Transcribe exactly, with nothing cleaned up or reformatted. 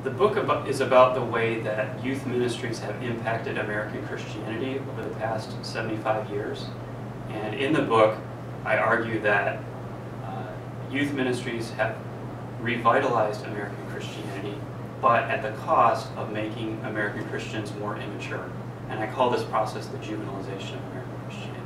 The book about, is about the way that youth ministries have impacted American Christianity over the past seventy-five years. And in the book, I argue that uh, youth ministries have revitalized American Christianity, but at the cost of making American Christians more immature. And I call this process the juvenilization of American Christianity.